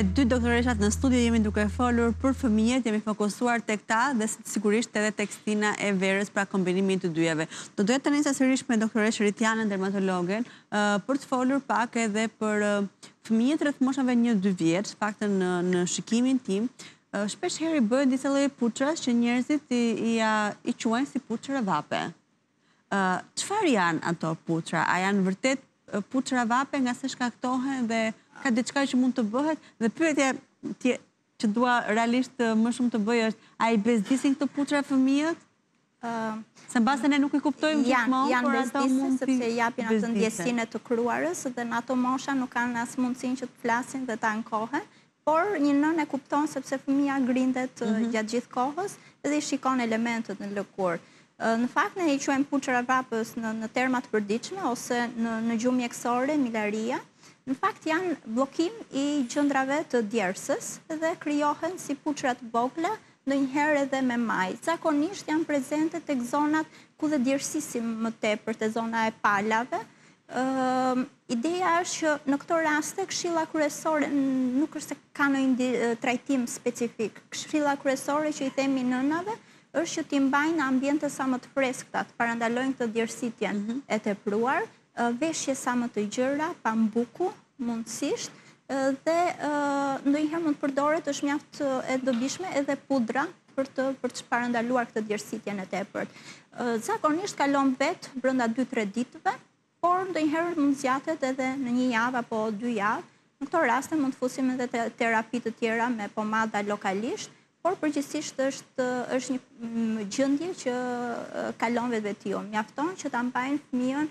dy doktoreshat në studio jemi duke folur për fëmijët, jemi fokusuar tek ta dhe sigurisht edhe tek Stina e Verës, pra kombinimin të dyjave. Do doja të nisja sërish me doktoresh Ritianën, dermatologen, për të folur pak edhe për fëmijët rreth moshave 1-2 vjeç, paktën në shikimin tim, shpesh herë bëhen disa lloje puçrash që njerëzit i quajnë si puçra vape. Çfarë janë ato puçra? A janë vërtet puçra vape nga se shkaktohen dhe ka diçka që mund të bëhet? Dhe pyetja që dua realisht më shumë të bëj është, a i bezdisin këto puçra fëmijët? Se mbase ne nuk i kuptojmë gjithmonë, janë bezdisë sepse japin atë ndjesinë të kryuarës dhe në ato mosha nuk kanë as mundësinë që të flasin dhe ta ankohen, por një nën e kupton sepse fëmia grindet gjatë gjithë kohës dhe i shikon elementet në lëkurë. Në fakt ne i quajmë puçra vapës në terma të përditshme ose në gjuhë mjekësore milaria. Në fakt janë bllokim i gjendrave të djersës dhe krijohen si puçra të vogla, ndonjëherë edhe me maj. Zakonisht janë prezente tek zonat ku dhe djersisim më tepër, te zona e palave. Ideja është që në këto raste këshilla kryesore nuk është se ka ndonjë trajtim specifik. Këshilla kryesore që i themi nënave është që t'i mbajnë në ambiente sa më të freskëta, të parandalojnë këtë djersitjen e tepruar, veshje sa më të gjëra, pambuku, mundësisht, dhe ndonjëherë mund të përdoret është mjaft e dobishme edhe pudra për të parandaluar këtë djersitjen e tepërt. Zakonisht kalon vetë brenda 2-3 ditëve, por ndonjëherë mund zgjatet edhe në 1 javë apo 2 javë. Në këto raste mund të fusim edhe terapi të tjera me pomada lokalisht, por përgjithsisht është një gjendje që kalon vetvetio. Mjafton që ta mbajnë fëmijën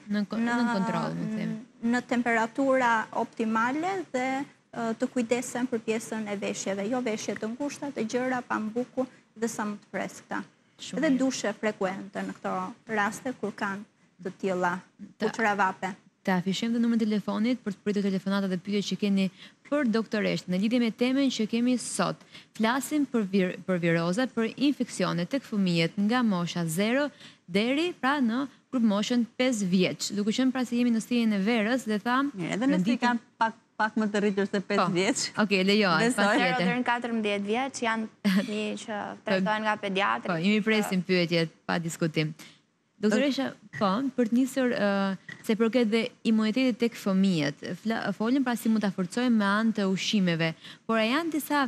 në temperatura optimale dhe të kujdesen për pjesën e veshjeve, jo veshje të ngushta, të gjëra, pambuku dhe sa më të freskëta. Edhe dushe frekuente në këto raste kur kanë të tilla puçra vape. Ta afishojmë dhe numrin e telefonit për të pritur telefonata dhe pyetje që keni për doktoresht. Në lidhje me temën që kemi sot, flasim për viroza, për infeksione tek fëmijët nga mosha 0 deri pra në grup moshën 5 vjeç. Duke qenë pra se jemi në studion e Verës dhe tham, edhe nëse kanë pak më të rritur se 5 vjeç. Okej, lejohet. 0 deri në 14 vjeç janë fëmijë që trajtohen nga pediatri. Po, jemi presim pyetjet pa diskutim. Doktoresha, po, për të nisur se përket dhe imunitetit tek fëmijët, folëm pra si mund ta forcojmë me anë të ushqimeve, por a janë disa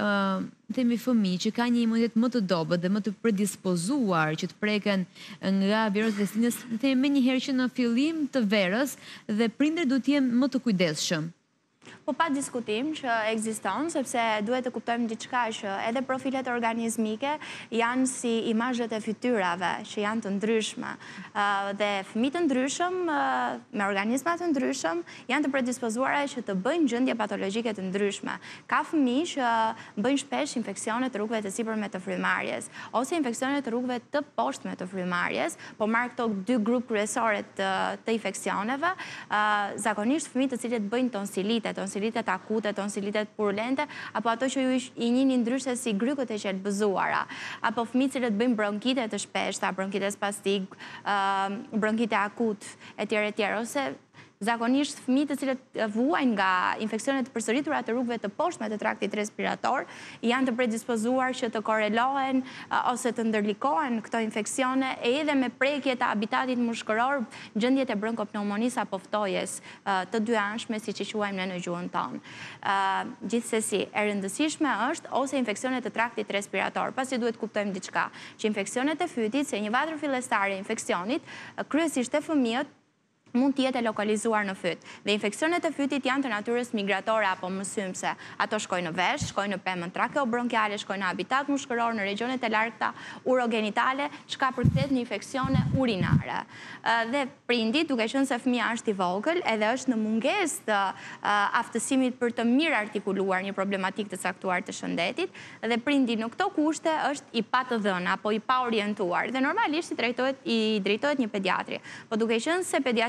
themi fëmijë që kanë një imunitet më të dobët dhe më të predispozuar që të preken nga virusi i Stinës, themi menjëherë që në fillim të verës dhe prindërit duhet të jenë më të kujdesshëm. Po pa diskutim që ekziston, sepse duhet të kuptojmë diçka që edhe profilet organizmike janë si imazhet e fytyrave, që janë të ndryshme. Dhe fëmijët të ndryshëm, me organizma të ndryshëm, janë të predispozuara që të bëjnë gjendje patologjike të ndryshme. Ka fëmijë që bëjnë shpesh infeksione të rrugëve të sipërme të frymëmarrjes, ose infeksione të rrugëve të poshtme të frymëmarrjes, po marr këto 2 grup kryesore të infeksioneve, zakonisht fëmijët të cilët bëjnë tonsilitet akute, tonsilitet purulente, apo ato që ju i njihni ndryshe si grykët e qelbëzuara, apo fëmijët që bëjnë bronkite të shpeshta, bronkite spastik, bronkite akut, etj, ose zakonisht fëmijët të cilët vuajnë nga infeksionet të përsëritura të rrugëve të poshtme të traktit respirator janë të predispozuar që të korrelohen ose të ndërlikohen këto infeksione edhe me prekje të habitatit mushkëror, gjendjet e bronkopneumonisë apo ftojes të dyanshme siç i quajmë ne në gjuhën tonë. Gjithsesi, e rëndësishme është ose infeksionet të traktit respirator, pasi duhet kuptojmë diçka, që infeksionet e fytit, se një vatër fillestare e infeksionit, kryesisht e fëmijët mund të jetë lokalizuar në fyt. Dhe infeksionet e fytit janë të natyrës migratore apo mësymse. Ato shkojnë në vesh, shkojnë në pemën trakeobronkiale, shkojnë në habitat mushkëror, në regionet e largëta urogenitale, çka përkthehet në infeksione urinare. Dhe prindi, duke qenë se fëmia është i vogël, edhe është në mungesë të aftësimit për të mirë artikuluar një problematikë të caktuar të shëndetit, dhe prindi në këto kushte është i pa të dhënë apo i pa orientuar. Dhe normalisht i drejtohet një pediatri. Po duke qenë se pediatri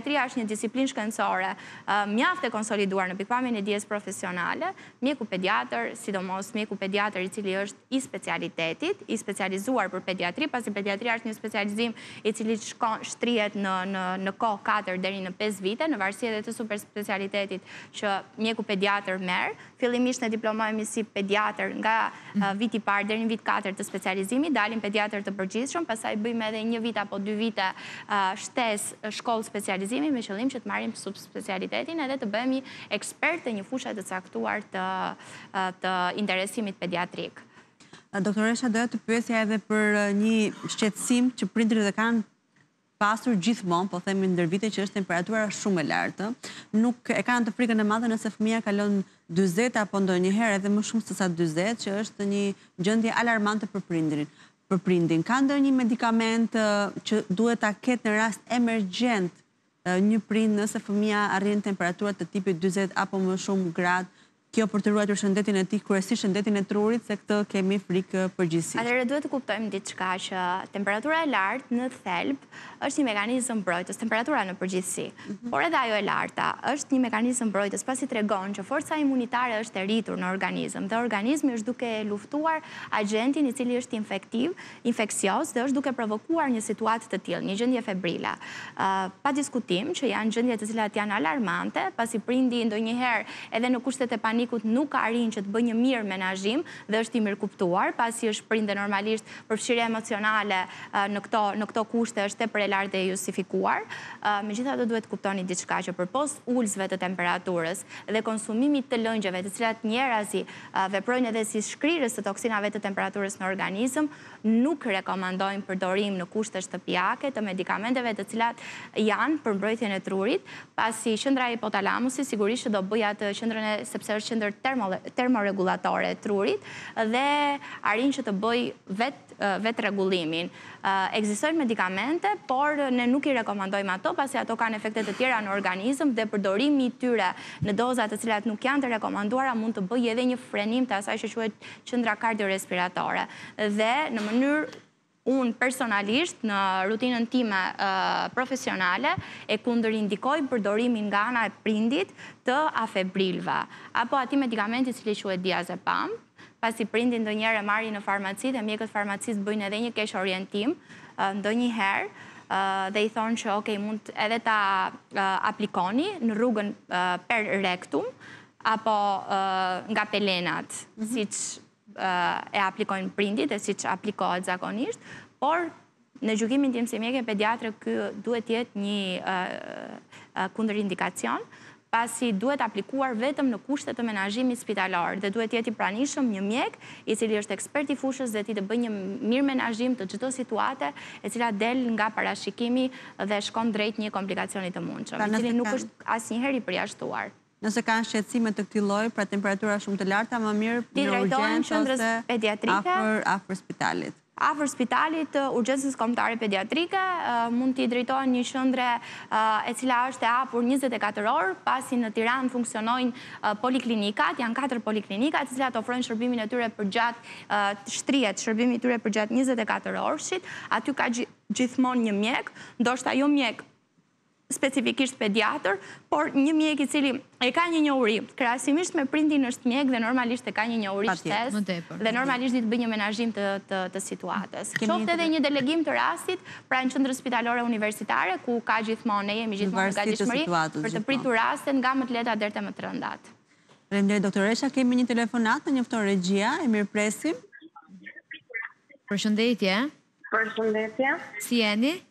pediatria është një disiplinë shkencore mjaft e konsoliduar në pikpamjen e dijes profesionale. Mjeku pediatër, sidomos mjeku pediatër i cili është i specialitetit, i specializuar për pediatri, pasi pediatria është një specializim i cili shtrihet në kohë 4 deri në 5 vite, në varësi edhe të super specialitetit që mjeku pediatër merr. Fillimisht ne diplomohemi si pediatër nga viti i parë deri në vit 4 të specializimit, dalim pediatër të përgjithshëm, pastaj bëjmë edhe 1 vit apo 2 vite shtesë shkollë specializimi me qëllim që të marrim subspecialitetin edhe të bëhemi ekspert të një fushë të caktuar të interesimit pediatrik. Doktoresha, doja të pyesja edhe për një shqetësim që prindërit e kanë pasur gjithmonë, po themi ndër vite, që është temperatura shumë e lartë. Nuk e kanë të frikën e madhe nëse fëmia kalon 40 apo ndonjëherë edhe më shumë se sa 40, që është një gjendje alarmante për prindin. Ka ndonjë medikament që duhet ta ketë në rast emergjent një prind nëse fëmia arrin temperatura të tipit 40 apo më shumë gradë? Kjo për të ruajtur shëndetin e tij, kryesisht shëndetin e trurit, se këtë kemi frikë përgjithsisht. Atëherë duhet të kuptojmë diçka që temperatura e lartë në thelb është një mekanizëm mbrojtës, temperatura në përgjithësi. Por edhe ajo e larta është një mekanizëm mbrojtës, pasi tregon që forca imunitare është e rritur në organizëm dhe organizmi është duke luftuar agentin i cili është infeksioz dhe është duke provokuar një situatë të tillë, një gjendje febrile. Pa diskutim që janë gjendje të cilat janë alarmante, pasi prindi ndonjëherë edhe në kushtet e panikut nuk arrin që të bëjë një mirë menaxhim dhe është i mirëkuptuar, pasi është prindë normalisht përfshirja emocionale në këto kushte është tepër e lartë dhe justifikuar. Megjithatë duhet të kuptoni diçka që përpos ulësve të temperaturës dhe konsumimit të lëngjeve, të cilat njerëzi veprojnë edhe si shkrirës të toksinave të temperaturës në organizëm, nuk rekomandojmë përdorim në kushte shtëpiake të medikamenteve të cilat janë për mbrojtjen e trurit, pasi qendra hipotalamusi sigurisht që do bëjë atë qendrën e sepse është qendër termoregulatore e trurit dhe arrin që të bëj vetë rregullimin. Ekzistojnë medikamente, por ne nuk i rekomandojmë ato, pasi ato kanë efekte të tjera në organizëm dhe përdorimi i tyre në doza të cilat nuk janë të rekomanduara mund të bëjë edhe një frenim të asaj që quhet qendra kardiorespiratore. Dhe në mënyrë unë personalisht në rutinën time profesionale e kundërindikoj përdorimin nga ana e prindit të afebrilve, apo atij medikamenti i cili quhet diazepam, pasi prindi ndonjëherë marrin në farmaci dhe mjekët farmacistë bëjnë edhe një keq orientim ndonjëherë dhe i thonë që okay, mund edhe ta aplikoni në rrugën per rectum apo nga pelenat, siç e aplikojnë prindit e siç aplikohet zakonisht, por në gjykimin tim si mjeke pediatre ky duhet jetë një kundërindikacion, pasi duhet aplikuar vetëm në kushte të menaxhimit spitalar dhe duhet jetë i pranishëm një mjek i cili është ekspert i fushës dhe ti të bëjë një mirë menaxhim të çdo situate e cila del nga parashikimi dhe shkon drejt një komplikacioni të mundshëm, i cili nuk është asnjëherë i përjashtuar. Nëse kanë shqetësime të këtij lloji, pra temperatura shumë të larta, më mirë në urgjencë ose afër spitalit. Afër spitalit, urgjencës kombëtare pediatrike, mund t'i drejtohen një qendre e cila është e hapur 24 orë, pasi në Tiranë funksionojnë poliklinikat, janë 4 poliklinikat, të cilat ofrojnë shërbimin e tyre përgjatë shtrihet shërbimi i tyre përgjatë 24 orëshit. Aty ka gjithmonë një mjek, ndoshta jo mjek specifikisht pediatër, por një mjek i cili e ka një njohuri, krahasimisht me prindin është mjek dhe normalisht e ka një njohuri shtesë dhe normalisht di të bëjë një menaxhim të situatës. Qoftë edhe një delegim të rastit pranë qendrës spitalore universitare, ku ka gjithmonë, ne jemi gjithmonë në gatishmëri për të pritur rastet nga më të lehta deri te më të rëndat. Faleminderit doktoresha, kemi një telefonat, njofton regjia, e mirëpresim. Përshëndetje. Përshëndetje. Si jeni?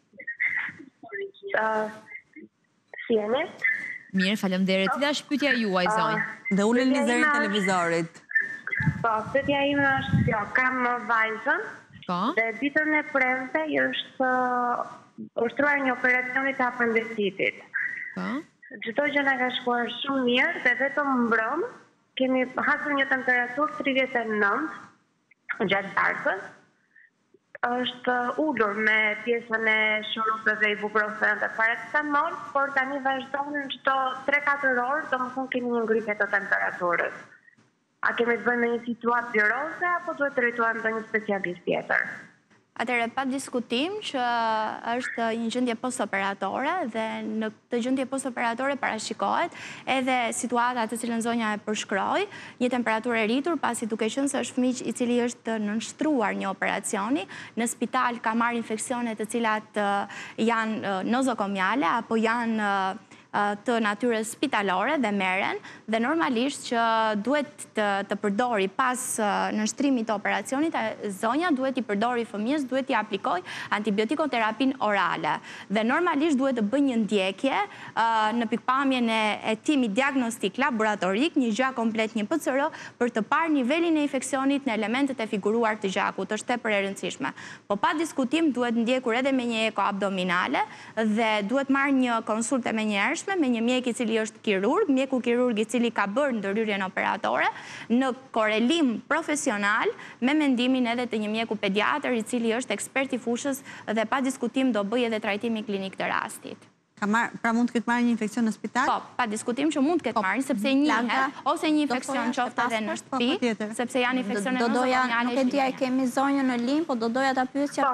Si jeni? Mirë, faleminderit. Cila është pyetja juaj, zonjë? Dhe uleni zërin televizorit. Po, pyetja ime është kjo, kam vajzën. Po. Dhe ditën e premte është ushtruar një operacioni të apendicitit. Po. Çdo gjë na ka shkuar shumë mirë dhe vetëm mbrëm kemi hasur një temperaturë 39 gjatë darkës. Është ulur me pjesën e shurupeve i ibuprofen dhe paracetamol, por tani vazhdon në çdo 3-4 orë, domethënë kemi një ngritje të temperaturës. A kemi të bëjmë me një situatë viroze apo duhet të drejtohemi te një specialist tjetër? Atëre, pa diskutim që është një gjendje post-operatore dhe në këtë gjendje post-operatore parashikohet edhe situata të cilën zonja e përshkroi, një temperaturë e rritur, pasi duke qenë se është fëmijë i cili është nënshtruar një operacioni, në spital ka marrë infeksione të cilat janë nozokomiale apo janë të natyres spitalore dhe meren, dhe normalisht që duhet të përdori pas nështrimit të operacionit, zonja duhet i përdori fëmijës, duhet i aplikoj antibiotikoterapin orale. Dhe normalisht duhet të bëj një ndjekje në pikpamjen e timit diagnostik laboratorik, një gjak komplet, një PCR, për të parë nivelin e infeksionit në elementet e figuruar të gjakut, është tepër e rëndësishme. Po pa diskutim duhet ndjekur edhe me një eko abdominale dhe duhet marrë një konsulte me një me një mjek i cili është kirurg, mjeku kirurg i cili ka bërë ndërhyrjen operatore në korelim profesional me mendimin edhe të një mjeku pediatër i cili është ekspert i fushës dhe pa diskutim do bëj edhe trajtimi klinik të rastit. Pra mund të ketë marrë një infekcion në spital? Po, pa diskutim që mund të ketë marrë, sepse njihet, ose një infekcion qoftë edhe në shtëpi, sepse janë infekcione nozokomiale. Nuk e dia e kemi zonjën në lim, po do doja ta pyes që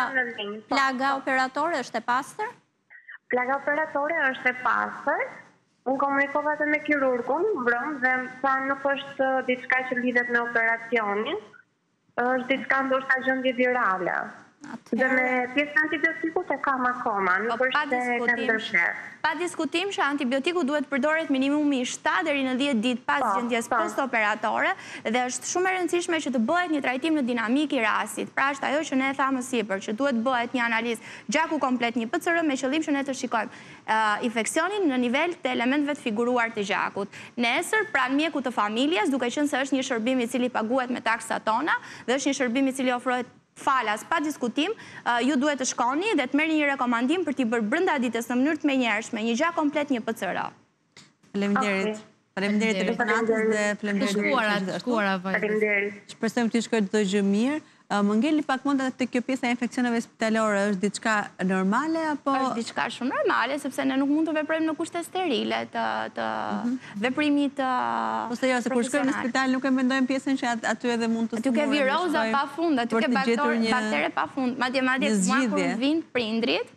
plaga operatore është e pastër? Plaga operatore është e pastër. Unë komunikova edhe me kirurgun, mbrëm, dhe sa nuk është diçka që lidhet me operacionin, është diçka ndoshta gjendje virale. Dhe me pjesë antibiotikut e kam akoma, nuk është se kam ndërshërë. Pa diskutim që antibiotiku duhet përdoret minimumi 7 deri në 10 ditë pas gjendjes post-operatore dhe është shumë e rëndësishme që të bëhet një trajtim në dinamik i rastit. Pra është ajo që ne e thamë sipër, që duhet bëhet një analizë gjaku komplet, një PCR me qëllim që ne të shikojmë infeksionin në nivel të elementëve të figuruar të gjakut. Nesër, pranë mjekut të familjes, duke qenë se është një shërbim i cili paguhet me taksat tona dhe është një shërbim i cili ofrohet falas, pa diskutim, ju duhet të shkoni dhe të merrni një rekomandim për t'i bërë brenda ditës në mënyrë të menjëhershme, një gjak komplet, një PCR. Faleminderit. Faleminderit telefonatës dhe faleminderit. Faleminderit. Shpresojmë të shkojë çdo gjë mirë. Më ngeli pak mend te kjo pjesa e infeksioneve spitalore, është diçka normale apo është diçka shumë normale, sepse ne nuk mund të veprojmë në kushte sterile të veprimit profesional. Ose jo, se kur shkojmë në spital nuk e mendojmë pjesën që aty edhe mund të aty ke viroza pafund, aty ke baktere pafund. Madje kur vijnë prindrit,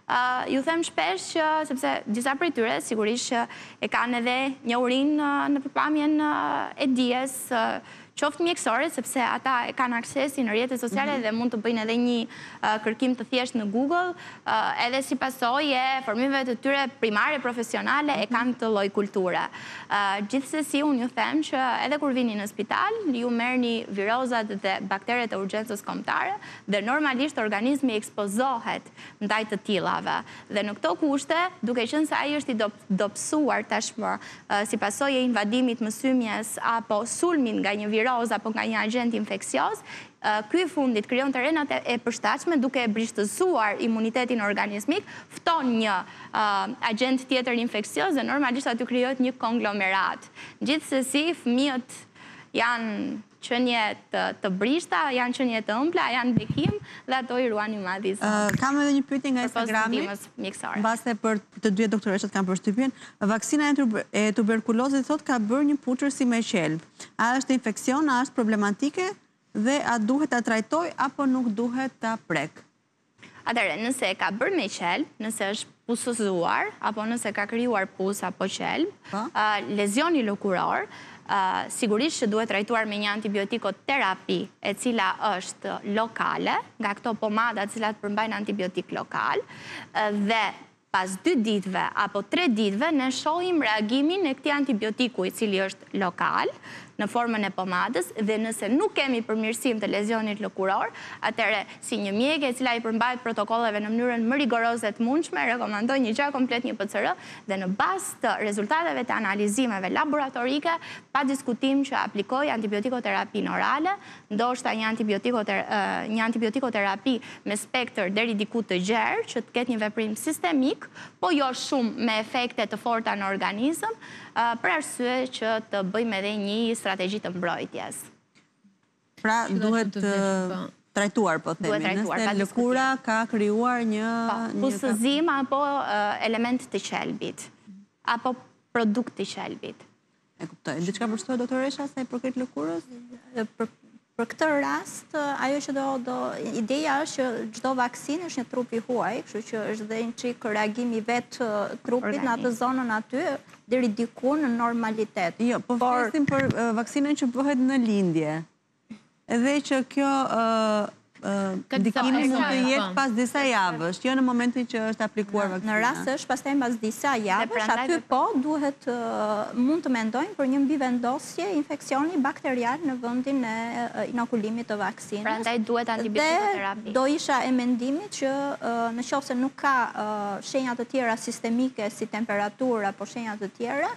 ju them shpesh që, sepse disa prej tyre sigurisht e kanë edhe njohurinë në përpamjen e dijes, qoftë mjekësore, sepse ata e kanë aksesin në rrjetet sociale dhe mund të bëjnë edhe një kërkim të thjeshtë në Google, edhe si pasojë e formimeve të tyre primare, profesionale, e kanë të lloj kulture. Gjithsesi, unë ju them që edhe kur vini në spital, ju merrni virozat dhe bakteret e urgjencës kombëtare dhe normalisht organizmi ekspozohet ndaj të tillave. Dhe në këto kushte, duke qenë se ai është i dobësuar tashmë si pasojë e invadimit mësymjes apo sulmin nga një apo nga një agent infekcios, ky fundit krijon terrenat e përshtatshme duke e brishtësuar imunitetin organizmik, fton një agent tjetër infekcios dhe normalisht aty krijohet një konglomerat. Gjithsesi, fëmijët janë qenie të brishta, janë qenie të ëmbla, janë bekim dhe ato i ruani madhi zot. Kam edhe një pyetje nga Instagrami. Mbase për të dy doktoreshat kanë përshtypjen, vaksina e tuberkulozit thotë ka bërë një puçërsi me qelb. A është infeksion, a është problematike dhe a duhet ta trajtoj apo nuk duhet ta prek? Atëherë, nëse e ka bërë me qelb, nëse është pusëzuar apo nëse ka krijuar pus apo qelb, lezioni lëkuror, sigurisht që duhet trajtuar me një antibiotikoterapi e cila është lokale, nga këto pomadat cilat përmbajnë antibiotik lokal, dhe pas 2 ditëve apo 3 ditëve ne shohim reagimin e këtij antibiotiku i cili është lokal në formën e pomadës dhe nëse nuk kemi përmirësim të lezionit lëkuror, atëre si një mjeke e cila i përmbajt protokolleve në mënyrën më rigoroze të mundshme, rekomandoj një gjak komplet një PCR dhe në bazë të rezultateve të analizimeve laboratorike, pa diskutim që aplikoj antibiotikoterapi orale, ndoshta një antibiotikoterapi me spektër deri diku të gjerë, që të ketë një veprim sistemik, po jo shumë me efekte të forta në organizëm, për arsye që të bëjmë edhe një strategji të mbrojtjes. Pra duhet trajtuar, po themi, nëse lëkura ka krijuar një pusëzim apo element të qelbit, apo produkt të qelbit. E kuptoj. Diçka përshtohet doktoresha sa i përket lëkurës? Për këtë rast, ajo që ideja është që çdo vaksinë është një trup i huaj, kështu që është dhe një çik reagimi vetë trupit në atë zonën aty, deri diku në normalitet. Jo, po flasim për vaksinën që bëhet në lindje. Edhe që kjo ndikimi mund të jetë pas disa javësh, jo në momentin që është aplikuar vaksina. Në rast është pastaj pas disa javësh, aty po duhet mund të mendojnë për një mbivendosje infeksioni bakterial në vendin e inokulimit të vaksinës. Prandaj duhet antibiotikoterapi. Dhe do isha e mendimit që në qoftë se nuk ka shenja të tjera sistemike si temperaturë apo shenja të tjera,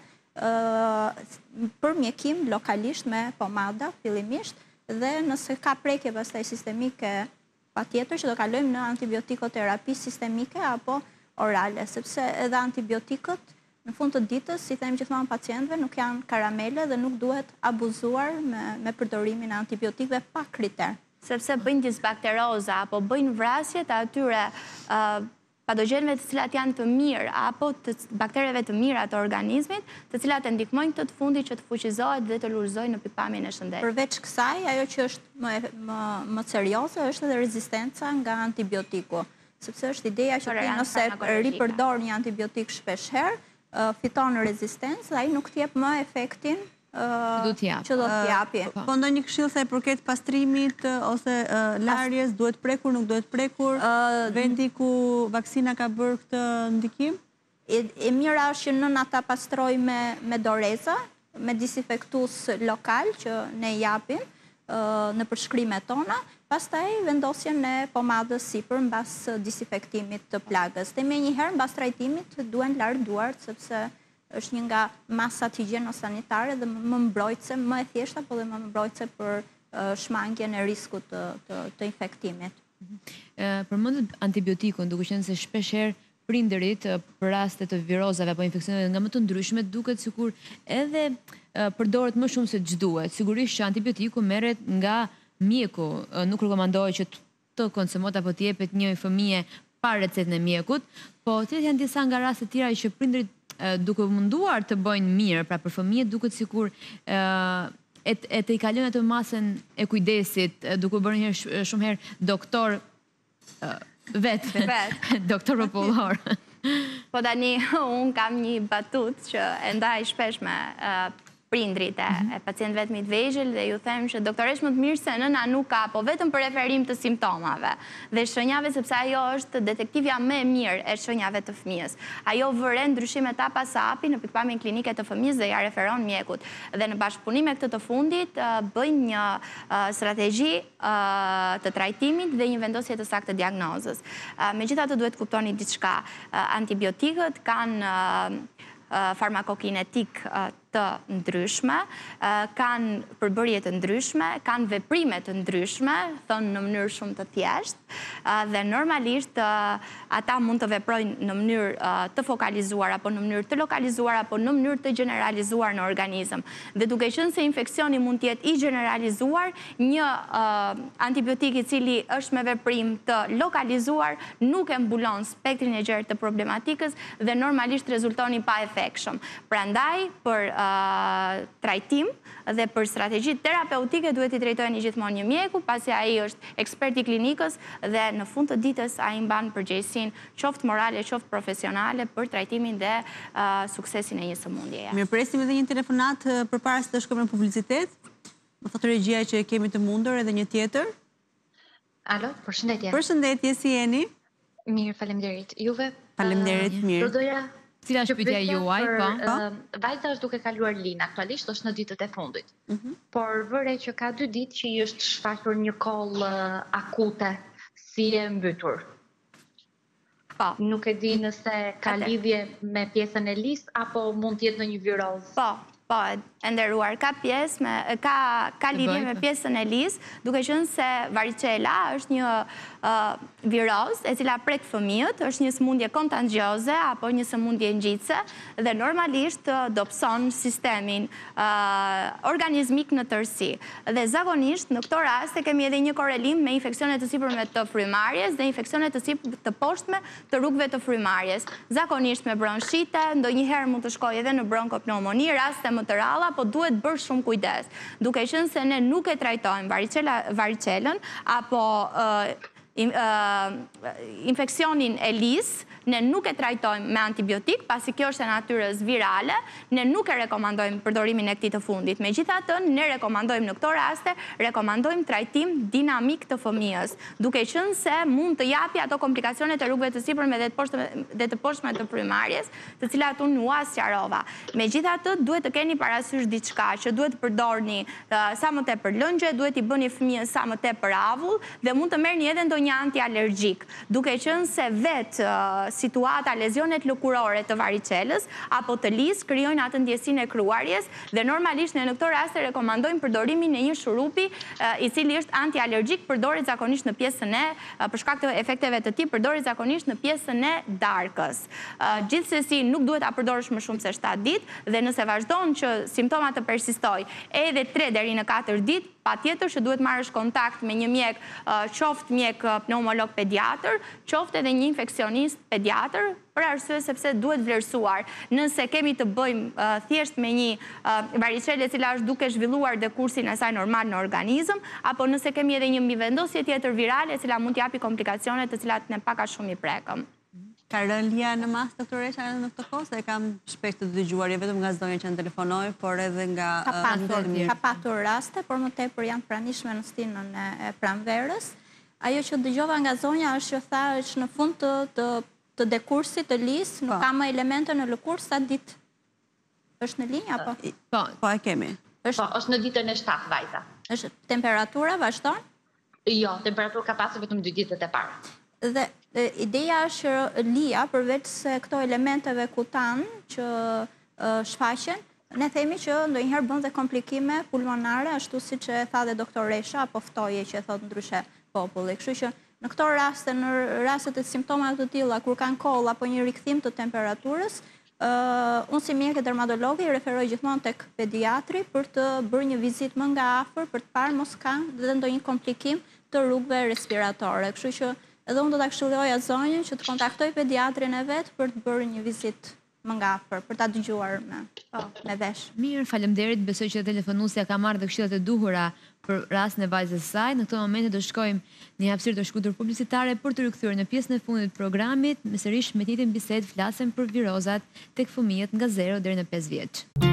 për mjekim lokalisht me pomada fillimisht, dhe nëse ka prekje pastaj sistemike, patjetër që do kalojmë në antibiotikoterapi sistemike apo orale, sepse edhe antibiotikët në fund të ditës, si them gjithmonë pacientëve, nuk janë karamele dhe nuk duhet abuzuar me përdorimin e antibiotikëve pa kriter. Sepse bëjnë disbakteroza apo bëjnë vrasje të atyre patogjenëve të cilat janë të mirë apo të baktereve të mira të organizmit, të cilat e ndikmojnë këtë të fundi që të fuqizohet dhe të lulëzojnë në pikpamjen e shëndetit. Përveç kësaj, ajo që është më serioze është edhe rezistenca nga antibiotiku, sepse është ideja që ti nëse ripërdor një antibiotik shpesh herë, fiton rezistencë dhe ai nuk t'jep më efektin që do t'japi. Po ndonjë këshill sa i përket pastrimit ose larjes, duhet prekur, nuk duhet prekur, vendi ku vaksina ka bërë këtë ndikim? E mira është që nën ata pastroj me doreza, me disinfektus lokal që ne japim në përshkrimet tona, pastaj vendosjen e pomadës sipër mbas disinfektimit të plagës. Dhe menjëherë mbas trajtimit duhen larë duart sepse është një nga masat higjieno-sanitare dhe më mbrojtëse, më e thjeshta, po dhe më mbrojtëse për shmangjen e riskut të infektimit. Përmendet antibiotikun, duke qenë se shpeshherë prindërit për raste të virozave apo infeksioneve nga më të ndryshme, duket sikur edhe përdoret më shumë se ç'duhet. Sigurisht që antibiotiku merret nga mjeku, nuk rekomandohet që të konsumohet apo të jepet një fëmijë pa recetën e mjekut, po janë disa nga raste të tjera që prindërit duke munduar të bëjnë mirë, pra për fëmijët duket sikur e të i kalojnë atë masën e kujdesit, duke bërë shumë herë doktor vetë, doktor popullor. Po tani, unë kam një batut që e ndaj shpesh me prindrit e pacient vetëmit vegjël dhe ju them që doktoresh më të mirë se nëna nuk ka, po vetëm për referim të simptomave dhe shenjave, sepse ajo është detektivja më e mirë e shenjave të fëmijës. Ajo vëren ndryshime tapasapi në pikpamjen klinike të fëmijës dhe ja referon mjekut. Dhe në bashkëpunim me këtë të fundit, bëjnë një strategji të trajtimit dhe një vendosje të saktë të diagnozës. Megjithatë duhet kuptoni diçka. Antibiotikët kanë farmakokinetik të ndryshme, kanë përbërje të ndryshme, kanë veprime të ndryshme, thonë në mënyrë shumë të thjeshtë, dhe normalisht ata mund të veprojnë në mënyrë të fokalizuar, apo në mënyrë të lokalizuar, apo në mënyrë të generalizuar në organizëm. Dhe duke qenë se infeksioni mund të jetë i generalizuar, një antibiotik i cili është me veprim të lokalizuar nuk e mbulon spektrin e gjerë të problematikës dhe normalisht rezultoni pa efektshëm. Prandaj, për trajtim dhe për strategji terapeutike duhet i trajtojnë gjithmonë një mjeku, pasi ai është ekspert i klinikës dhe në fund të ditës ai mban përgjegjësinë qoftë morale, qoftë profesionale për trajtimin dhe suksesin e një sëmundjeje. Mirë, presim edhe një telefonat përpara se të shkojmë në publicitet. Më thotë regjia që kemi të mundur edhe një tjetër. Alo, përshëndetje. Përshëndetje, si jeni? Mirë, faleminderit. Juve? Faleminderit, mirë. Doja Cila është pyetja juaj, po? Vajza është duke kaluar linë, aktualisht është në ditët e fundit. Por vëre që ka 2 ditë që i është shfaqur një koll akute si e mbytur. Po. Nuk e di nëse ka lidhje me pjesën e lis apo mund të jetë në një viroz. Po, e nderuar, ka lidhje me pjesën e lis, duke qenë se varicela është një viroz e cila prek fëmijët, është një sëmundje kontagjioze apo një sëmundje ngjitse dhe normalisht dobëson sistemin organizmik në tërësi. Dhe zakonisht në këto raste kemi edhe një korelim me infeksione të sipërme të frymarrjes dhe infeksione të të poshtme të rrugëve të frymarrjes. Zakonisht me bronshite, ndonjëherë mund të shkojë edhe në bronkopneumoni, raste më më të ralla, po duhet bërë shumë kujdes. Duke qenë se ne nuk e trajtojmë varicelën apo infeksionin e lisë, ne nuk e trajtojmë me antibiotik, pasi kjo është e natyrës virale, ne nuk e rekomandojmë përdorimin e këtij të fundit. Megjithatë, ne rekomandojmë në këto raste, rekomandojmë trajtim dinamik të fëmijës, duke qenë se mund të japi ato komplikacionet e rrugëve të sipërme dhe të poshtme të frymarrjes, të cilat unë ua sqarova. Megjithatë, duhet të keni parasysh diçka, që duhet të përdorni sa më tepër lëngje, duhet i bëni fëmijës sa më tepër avull dhe mund të merrni edhe ndonjë antialergjik, duke qenë se vetë situata lezionet lëkurore të varicelës apo të lisë krijojnë atë ndjesinë e kruarjes dhe normalisht ne në këto raste rekomandojmë përdorimin e një shurupi i cili është antialergjik, përdoret zakonisht në pjesën e për shkak të efekteve të tij, përdoret zakonisht në pjesën e darkës. Gjithsesi nuk duhet ta përdorësh më shumë se 7 ditë dhe nëse vazhdon që simptomat të persistojë edhe 3 deri në 4 ditë, patjetër që duhet marrësh kontakt me një mjek, qoftë mjek pneumolog pediatër, qoftë edhe një infeksionist pediatër, për arsye sepse duhet vlerësuar nëse kemi të bëjmë thjesht me një varicele e cila është duke zhvilluar dhe kursin e saj normal në organizëm, apo nëse kemi edhe një mbivendosje tjetër virale e cila mund t'japi komplikacione të cilat ne pak a shumë i prekëm. Ka rënë Lia në mas, doktoresha, edhe në këtë kohë, se kam shpesh të dëgjuar, jo vetëm nga zonja që në telefonoj, por edhe nga... Ka patur raste, por më tepër janë pranishme në stinën e pranverës. Ajo që dëgjova nga zonja është që tha që në fund të dekursit të lisë, nuk ka më elemente në lëkur sa ditë. Është në linjë, apo? Po, e kemi. Është në ditën e 7, vajza. Është temperatura, vazhdon? Jo, temperatura ka pasur vetëm 2 ditët e parë. Dhe ideja është që Lia, përveç se këto elementeve kutan që shfaqen, ne themi që ndonjëherë bën dhe komplikime pulmonare, ashtu siç e tha dhe doktoresha, apo ftoje që e thot ndryshe populli. Kështu që në këto raste, në rastet e simptomave të tilla, kur kanë koll apo një rikthim të temperaturës, unë si mjek e dermatologi referoj gjithmonë tek pediatri për të bërë një vizitë më nga afër për të parë mos ka dhe ndonjë komplikim të rrugëve respiratore. Kështu që edhe unë do ta këshilloja zonjën që të kontaktoj pediatrin e vet për të bërë një vizitë më nga afër, për ta dëgjuar me vesh. Mirë, faleminderit. Besoj që telefonuesja ka marrë dhe këshillat e duhura për rastin e vajzës së saj. Në këtë moment do shkojmë në një hapësirë të shkurtër publicitare për të rikthyer në pjesën e fundit të programit, me sërish me njëjtën bisedë flasim për virozat tek fëmijët nga 0 deri në 5 vjeç.